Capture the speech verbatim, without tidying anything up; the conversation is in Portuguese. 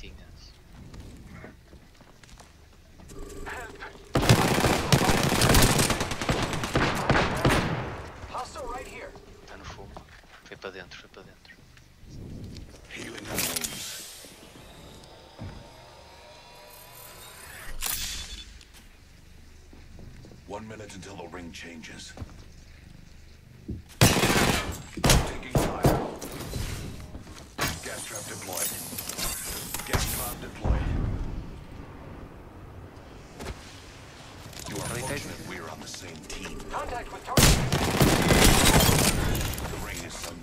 tinhas. Hostile right here. Está no fumo. Foi para dentro, foi para dentro. Healing wounds. One minute until the ring changes. Taking fire. Gas trap deployed. Gas cloud deployed. You are fortunate we're on the same team. Contact with target.